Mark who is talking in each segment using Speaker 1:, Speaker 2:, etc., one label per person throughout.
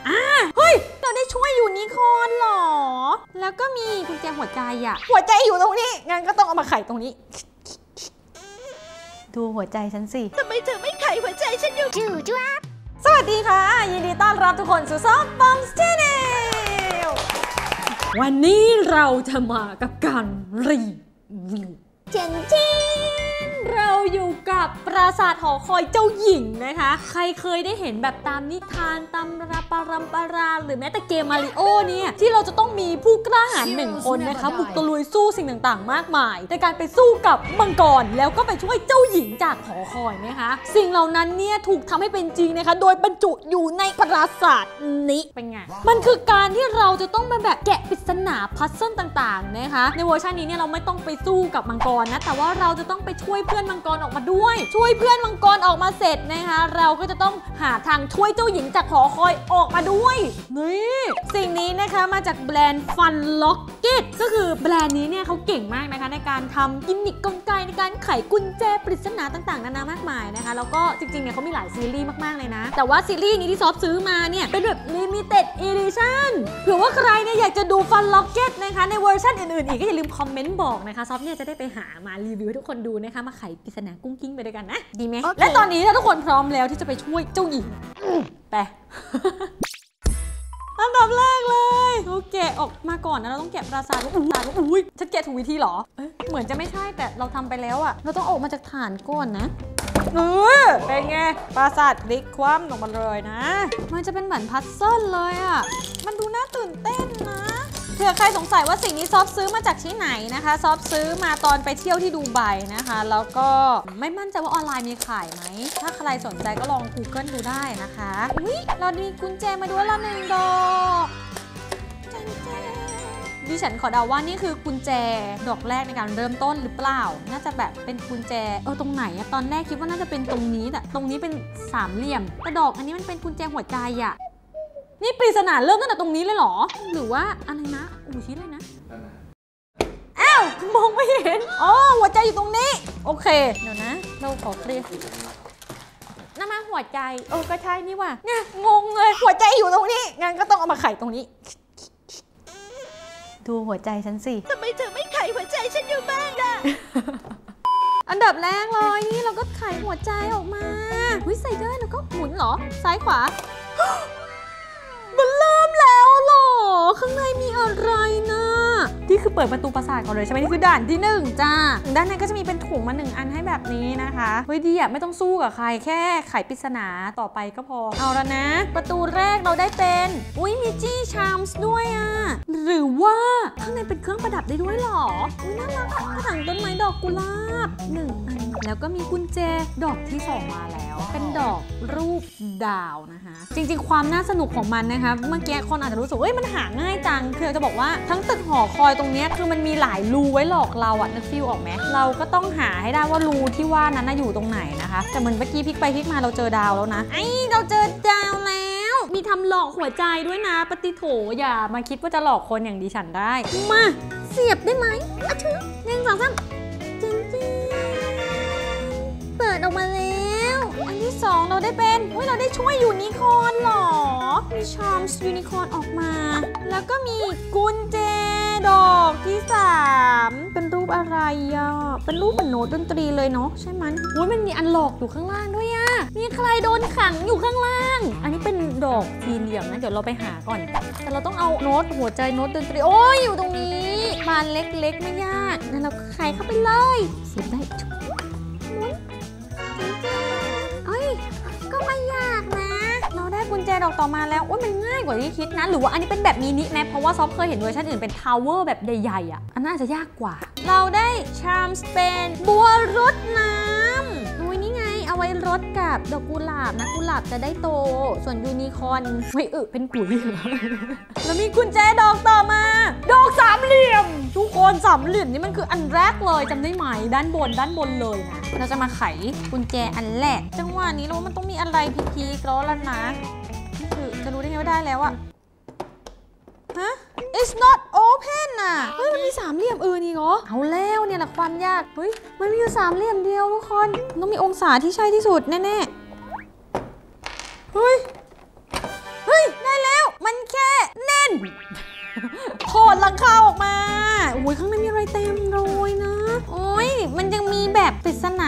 Speaker 1: เฮ้ยเราได้ช่วยยูนิคอร์นหรอแล้วก็มีกุญแจหัวใจหัวใจอยู่ตรงนี้งั้นก็ต้องเอามาไขตรงนี้ดูหัวใจฉันสิ
Speaker 2: ทำไมเธอไม่ไขหัวใจฉันอยู่จู่จ้า
Speaker 1: สวัสดีค่ะยินดีต้อนรับทุกคนสู่ซอฟต์บอมส์ชาแนลวันนี้เราจะมากับการรีวิว
Speaker 2: เจน
Speaker 1: เราอยู่กับปราสาทหอคอยเจ้าหญิงนะคะใครเคยได้เห็นแบบตามนิทานตำราปรัมปราหรือแม้แต่เกมมาริโอเนี่ยที่เราจะต้องมีผู้กล้าหาญหนึ่งคนนะคะบุกตะลุยสู้สิ่งต่างๆมากมายในการไปสู้กับมังกรแล้วก็ไปช่วยเจ้าหญิงจากหอคอยนะคะสิ่งเหล่านั้นเนี่ยถูกทำให้เป็นจริงนะคะโดยบรรจุอยู่ในปราสาทนี้เป็นไงมันคือการที่เราจะต้องมาแบบแกะปริศนาพัซเซิลต่างๆนะคะในเวอร์ชันนี้เนี่ยเราไม่ต้องไปสู้กับมังกรนะแต่ว่าเราจะต้องไปช่วยเพื่อนมังกรออกมาด้วยช่วยเพื่อนมังกรออกมาเสร็จนะคะเราก็จะต้องหาทางช่วยเจ้าหญิงจากหอคอยออกมาด้วยนี่สิ่งนี้นะคะมาจากแบรนด์ฟันล็อกเก็ตก็คือแบรนด์นี้เนี่ยเขาเก่งมากนะคะในการทำกิมมิคกลไกในการไขกุญแจปริศนาต่างๆนานามากมายนะคะแล้วก็จริงๆเนี่ยเขามีหลายซีรีส์มากๆเลยนะแต่ว่าซีรีส์นี้ที่ซอฟซื้อมาเนี่ยเป็นแบบ Limited Edition เผื่อว่าใครเนี่ยอยากจะดูฟันล็อกเก็ตนะคะในเวอร์ชันอื่นๆอีกก็อย่าลืมคอมเมนต์บอกนะคะซอฟเนี่ยจะได้ไปหามารีวิวให้ทุกคนดูนะคะมาไขปริศนากุ้งกิ้งไปด้วยกันนะดีไหม okay. และตอนนี้ถ้าทุกคนพร้อมแล้วที่จะไปช่วยเจ้าหญิงไป อันดับแรกเลยเราแกะออกมาก่อนนะเราต้องแกะปราสาทอุ้ยฉันแกะถูกวิธีเหรอเหมือนจะไม่ใช่แต่เราทำไปแล้วอะเราต้องออกมาจากฐานก่อนนะเป็นไงปราสาทพลิกคว่ำลงมาเลยนะมันจะเป็นเหมือนพัซเซิลเลยอะมันดูน่าตื่นเต้นนะเผื่อใครสงสัยว่าสิ่งนี้ซอฟซื้อมาจากที่ไหนนะคะซอฟซื้อมาตอนไปเที่ยวที่ดูไบนะคะแล้วก็ไม่มั่นใจว่าออนไลน์มีขายไหมถ้าใครสนใจก็ลอง Google ดูได้นะคะอุ๊ยเรามีกุญแจมาด้วยละ1 ดอกดิฉันขอเดาว่านี่คือกุญแจดอกแรกในการเริ่มต้นหรือเปล่าน่าจะแบบเป็นกุญแจตรงไหนอะตอนแรกคิดว่าน่าจะเป็นตรงนี้แต่ตรงนี้เป็นสามเหลี่ยมแต่ดอกอันนี้มันเป็นกุญแจหัวใจอะนี่ปริศนาเริ่มตั้งแต่ตรงนี้เลยเหรอหรือว่าอะไรนะชี้เลยนะอ้าวมองไม่เห็นหัวใจอยู่ตรงนี้โอเคเดี๋ยวนะเราขอเคลียร์น้ำมันหัวใจก็ใช่นี่ว่ะเนี่ยงงเลยหัวใจอยู่ตรงนี้งั้นก็ต้องเอามาไขตรงนี้ดูหัวใจฉันสิ
Speaker 2: ทำไมเธอไม่ไขหัวใจฉันอยู่บ้างล่ะ
Speaker 1: อันดับแรกเลยนี่เราก็ไขหัวใจออกมาใส่ได้แล้วก็หมุนเหรอซ้ายขวามันเริ่มแล้วเหรอข้างในมีอะไรนะนี่คือเปิดประตูปราสาทก่อนเลยใช่ไหมนี่คือด่านที่1จ้าด้านในก็จะมีเป็นถุงมา1 อันให้แบบนี้นะคะดีอ่ะไม่ต้องสู้กับใครแค่ไขปริศนาต่อไปก็พอเอาละนะประตูแรกเราได้เป็นมีจี้ชามส์ด้วยอ่ะหรือว่าข้างในเป็นเครื่องประดับได้ด้วยหรอน่ารักกระถางต้นไม้ดอกกุหลาบ1 อันแล้วก็มีกุญแจดอกที่2มาแล้วเป็นดอกรูปดาวนะคะจริงๆความน่าสนุกของมันนะคะเมื่อกี้คนอาจจะรู้สึกมันหาง่ายจังคือจะบอกว่าทั้งตึกหอคอยตรงนี้คือมันมีหลายรูไว้หลอกเราอะนึกฟิลออกไหมเราก็ต้องหาให้ได้ว่ารูที่ว่านั้นอยู่ตรงไหนนะคะแต่เหมือนเมื่อกี้พลิกไปพลิกมาเราเจอดาวแล้วนะเราเจอดาวแล้วมีทำหลอกหัวใจด้วยนะปฏิโถอย่ามาคิดว่าจะหลอกคนอย่างดิฉันได้มาเสียบได้ไหมชื่อ1 2 3จริงเปิดออกมาแล้วอันที่2เราได้เป็นเราได้ช่วยยูนิคอร์นหรอมีชาร์มส์ยูนิคอร์นออกมาแล้วก็มีกุญแจดอกที่3เป็นรูปอะไรอ่ะเป็นรูปเหมือนโน้ตดนตรีเลยเนาะใช่ไหมมันมีอันหลอกอยู่ข้างล่างด้วยอ่ะมีใครโดนขังอยู่ข้างล่างอันนี้เป็นดอกสี่เหลี่ยมนะเดี๋ยวเราไปหาก่อนแต่เราต้องเอาโน้ตหัวใจโน้ตดนตรีอยู่ตรงนี้บานเล็กๆไม่ยากงั้นเราไขเข้าไปเลยเสียบได้ก็ไม่ยากนะเราได้กุญแจดอกต่อมาแล้วมันง่ายกว่าที่คิดนะหรือว่าอันนี้เป็นแบบมินิไหมเพราะว่าซอฟเคยเห็นเวอร์ชันอื่นเป็นทาวเวอร์แบบใหญ่ๆอ่ะอันน่าจะยากกว่าเราได้ชามส์เป็นบัวรดน้ำนี่ไงเอาไว้รดกับดอกกุหลาบนะกุหลาบจะได้โตส่วนยูนิคอร์นเป็นกุยแล้วมีกุญแจดอกต่อมาดอกสามเหลี่ยมทุกคนสามเหลี่ยมนี่มันคืออันแรกเลยจำได้ไหมด้านบนเลยนะเราจะมาไขกุญแจอันแรกจังหวะนี้เรามันต้องมีอะไรพีคๆแล้วล่ะนะนี่คือจะรู้ได้ไงว่าได้แล้วอะit's not open น่ะมันมีสามเหลี่ยมอื่นอีกเหรอเอาแล้วเนี่ยแหละความยากมันมีอยู่สามเหลี่ยมเดียวทุกคนต้องมีองศาที่ใช่ที่สุดแน่ๆได้แล้ว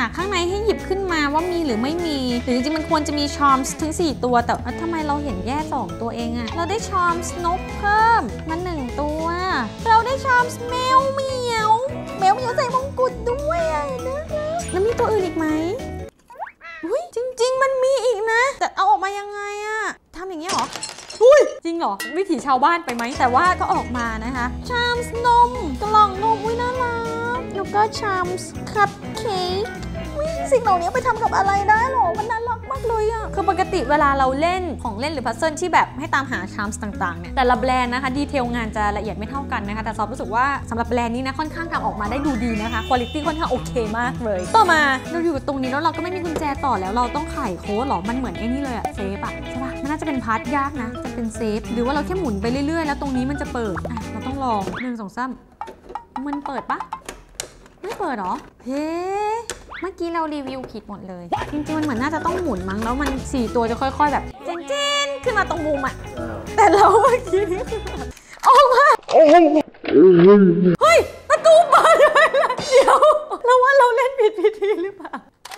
Speaker 1: ข้างในให้หยิบขึ้นมาว่ามีหรือไม่มีหรือจริงๆมันควรจะมีชอมส์ถึง4ตัวแต่ทำไมเราเห็นแย่2ตัวเองอะเราได้ชอมส์นกเพิ่มมา1ตัวเราได้ชอมส์แมวเหมียวใส่มงกุฎด้วยอะนะแล้วมีตัวอื่นอีกไหมอุ้ยจริงๆมันมีอีกนะแต่เอาออกมายังไงอะทำอย่างเงี้ยเหรออุ้ยจริงเหรอวิถีชาวบ้านไปไหมแต่ว่าก็ออกมานะคะชามส์นมกล่องนมอุ้ยน่ารักแล้วก็ชามส์คัพเค้กสิ่งเหล่านี้ไปทำกับอะไรได้หรอมันน่ารักมากเลยอะคือปกติเวลาเราเล่นของเล่นหรือพัซเซิลที่แบบให้ตามหาชามส์ต่างๆเนี่ยแต่ละแบรนด์นะคะดีเทลงานจะละเอียดไม่เท่ากันนะคะแต่ซอฟรู้สึกว่าสำหรับแบรนด์นี้นะค่อนข้างทำออกมาได้ดูดีนะคะคุณภาพค่อนข้างโอเคมากเลยต่อมาเราอยู่ตรงนี้แล้วเราก็ไม่มีกุญแจต่อแล้วเราต้องไขโค้ดหรอมันเหมือนไอ้นี่เลยอะเซฟอะใช่ปะมันน่าจะเป็นพาร์ทยากนะจะเป็นเซฟหรือว่าเราแค่หมุนไปเรื่อยๆแล้วตรงนี้มันจะเปิดเราต้องลอง1 2 3มันเปิดปะไม่เปิดหรอเฮ้เมื่อกี้เรารีวิวผิดหมดเลยจริงๆมันเหมือนน่าจะต้องหมุนมั้งแล้วมัน4ตัวจะค่อยๆแบบเจนขึ้นมาตรงมุมอะแต่เราเมื่อกี้นี้คือออกมาเฮ้ยประตูเปิดเลยเดี๋ยวเราว่าเราเล่นผิดพิธีหรือเปล่า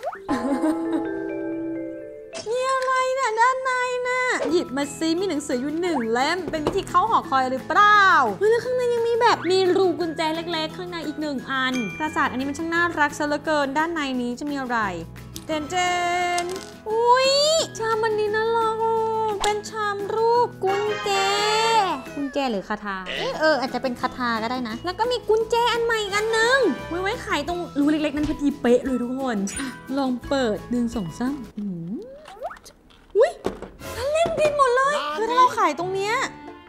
Speaker 1: มีอะไรน่ะด้านในน่ะหยิบมาซิมีหนังสืออยู่1 เล่มเป็นวิธีเข้าหอคอยหรือเปล่าแล้วข้างในยังมีแบบมีรูกุญแจเล็กๆข้างในอีก1 อันปราสาทอันนี้มันช่างน่ารักซะเหลือเกินด้านในนี้จะมีอะไรเจนอุ้ยชามมันนี้น่ารักเป็นชามรูปกุญแจหรือคาถาอาจจะเป็นคาถาก็ได้นะแล้วก็มีกุญแจอันใหม่อันนึงไว้ไขตรงรูเล็กๆนั้นพอดีเป๊ะเลยทุกคนลองเปิด1 2 3อุ้ยท่านเล่นผิดหมดเลยคือถ้าเราขายตรงเนี้ย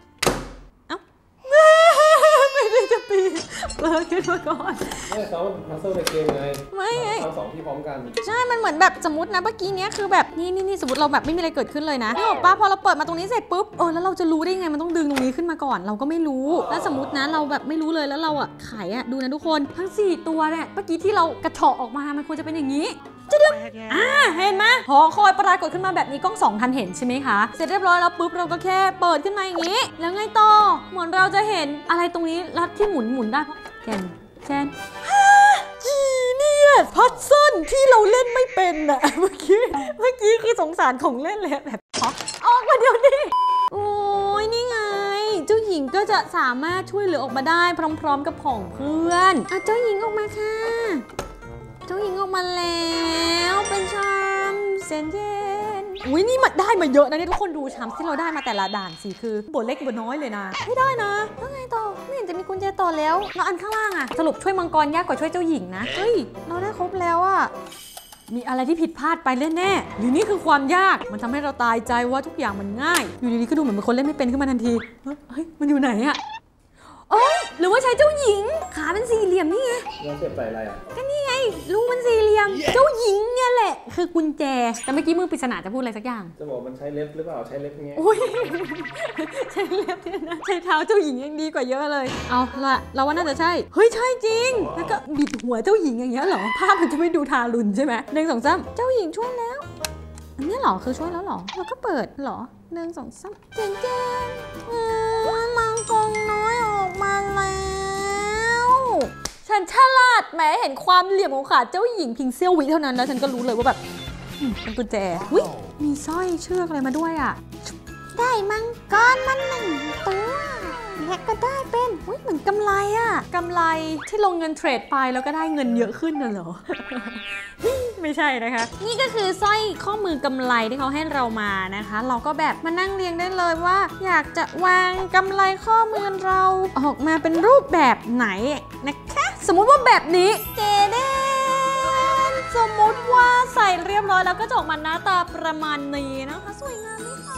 Speaker 1: ไม่ได้จะปีเลยขึ้นมาก่อน
Speaker 3: ไม่เขาพัซเซิลในเกมไงไม่ทำ2 ที่พร้อมกัน
Speaker 1: ใช่มันเหมือนแบบสมมตินะเมื่อกี้เนี้ยคือแบบนี่สมมติเราแบบไม่มีอะไรเกิดขึ้นเลยนะนี่บอกป้าพอเราเปิดมาตรงนี้เสร็จปุ๊บแล้วเราจะรู้ได้ไงมันต้องดึงตรงนี้ขึ้นมาก่อนเราก็ไม่รู้แล้วสมมตินะเราแบบไม่รู้เลยแล้วเราขายดูนะทุกคนทั้ง4ตัวเนี่ยเมื่อกี้ที่เรากระเถาะออกมามันควรจะเป็นอย่างนี้จะดึงเห็นไหมหอคอยปรากฏขึ้นมาแบบนี้กล้อง2 ทันเห็นใช่ไหมคะเสร็จเรียบร้อยแล้วปุ๊บเราก็แค่เปิดขึ้นมาอย่างนี้แล้วไงต่อเหมือนเราจะเห็นอะไรตรงนี้แล้วที่หมุนได้เช่นจีเนียสพัซเซิลที่เราเล่นไม่เป็นอะเมื่อกี้คือสงสารของเล่นเลยแบบออกมาเดี๋ยวนี้โอ้ยนี่ไงเจ้าหญิงก็จะสามารถช่วยเหลือออกมาได้พร้อมๆกับของเพื่อนเจ้าหญิงออกมาค่ะเจ้าหญิงออกมาแล้วเป็นชามเซนเจนอุ้ยนี่มาได้มาเยอะนะเนี่ยทุกคนดูชามที่เราได้มาแต่ละด่านสิคือบทเล็กบทน้อยเลยนะไม่ได้นะแล้วไงต่อไม่เห็นจะมีกุญแจต่อแล้วอันข้างล่างสรุปช่วยมังกรยากกว่าช่วยเจ้าหญิงนะเฮ้ยเราได้ครบแล้วมีอะไรที่ผิดพลาดไปแน่ๆหรือนี่คือความยากมันทำให้เราตายใจว่าทุกอย่างมันง่ายอยู่ดีๆก็ดูเหมือนเป็นคนเล่นไม่เป็นขึ้นมาทันทีเฮ้ยมันอยู่ไหนหรือว่าใช้เจ้าหญิงขาเป็น4 เหลี่ยมนี่ไง
Speaker 3: แล้วเสียบใส่อะไร
Speaker 1: ก็นี่ไงรูมัน4 เหลี่ยมเจ้าหญิงเนี่ยแหละคือกุญแจแต่เมื่อกี้มือปริศนาจะพูดอะไรสักอย่าง
Speaker 3: จะบอกมันใช้เล็บหรือเปล่าใช้เล็บเงี้ย
Speaker 1: ใช้เล็บเนี่ยนะใช้เท้าเจ้าหญิงยังดีกว่าเยอะเลยเอาละเราว่าน่าจะใช่เฮ้ยใช่จริงแล้วก็บิดหัวเจ้าหญิงอย่างเงี้ยเหรอภาพมันจะไม่ดูทารุณใช่ไหม1 2 3เจ้าหญิงช่วยแล้วอันนี้เหรอคือช่วยแล้วเหรอแล้วก็เปิดเหรอ1 2 3เจนมังกรน้อยออกมาแล้วฉันฉลาดแม้เห็นความเหลี่ยมของขาเจ้าหญิงเพียงเสี้ยววิเท่านั้นแล้วฉันก็รู้เลยว่าแบบเป็นกุญแจมีสร้อยเชือกอะไรมาด้วยได้มังกรมา1 ตัวและก็ได้เป็นเหมือนกำไรกำไรที่ลงเงินเทรดไปแล้วก็ได้เงินเยอะขึ้นน่ะเหรอ ไม่ใช่นะคะนี่ก็คือสร้อยข้อมือกำไรที่เขาให้เรามานะคะเราก็แบบมานั่งเรียงได้เลยว่าอยากจะวางกำไรข้อมือเราออกมาเป็นรูปแบบไหนนะคะสมมุติว่าแบบนี้เจเดนสมมุติว่าใส่เรียบร้อยแล้วก็จะออกมาหน้าตาประมาณนี้นะคะสวยงามไหมคะ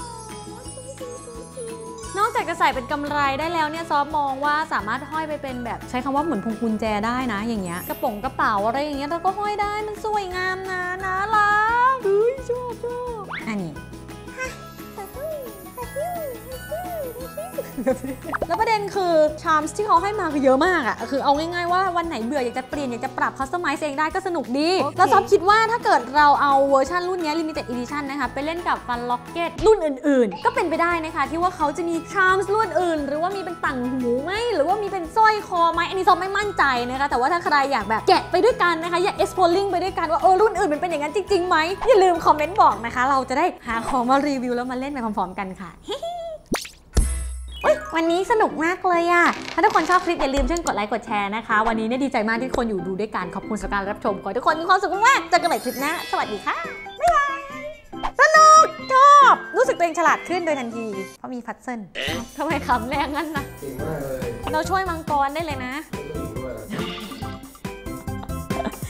Speaker 1: นอกจากจะใส่เป็นกำไรได้แล้วเนี่ยซอฟมองว่าสามารถห้อยไปเป็นแบบใช้คำว่าเหมือนพวงกุญแจได้นะอย่างเงี้ยกระเป๋าอะไรอย่างเงี้ยเราก็ห้อยได้มันสวยงามนะน่ารักชอบอันนี้แล้วประเด็นคือ charms ที่เขาให้มาคือเยอะมากอะคือเอาง่ายๆว่าวันไหนเบื่ออยากจะเปลี่ยนอยากจะปรับ customize เองได้ก็สนุกดีแล้วซอฟคิดว่าถ้าเกิดเราเอาเวอร์ชันรุ่นนี้ limited edition นะคะไปเล่นกับฟันล็อกเก็ตรุ่นอื่นๆก็เป็นไปได้นะคะที่ว่าเขาจะมี charms รุ่นอื่นหรือว่ามีเป็นต่างหูไหมหรือว่ามีเป็นสร้อยคอไหมอันนี้ซอฟไม่มั่นใจนะคะแต่ว่าถ้าใครอยากแบบแกะไปด้วยกันนะคะอยาก exploring ไปด้วยกันว่ารุ่นอื่นมันเป็นอย่างนั้นจริงๆไหมอย่าลืมคอมเมนต์บอกนะคะเราจะได้หาของมารีวิวแล้วมาเล่นไปพร้อมๆกันค่ะ วันนี้สนุกมากเลยอะถ้าทุกคนชอบคลิปอย่าลืมช่วยกดไลค์กดแชร์นะคะวันนี้เนี่ยดีใจมากที่ทุกคนอยู่ดูด้วยกันขอบคุณสำหรับการรับชมขอให้ทุกคนมีความสุขมากๆเจอกันใหม่คลิปหน้าสวัสดีค่ะบ๊ายบายสนุกชอบรู้สึกตัวเองฉลาดขึ้นโดยทันทีเพราะมีพัซเซิลทำไมขำแรงงั้นนะ
Speaker 3: เก่งมากเลย
Speaker 1: เราช่วยมังกรได้เลยนะ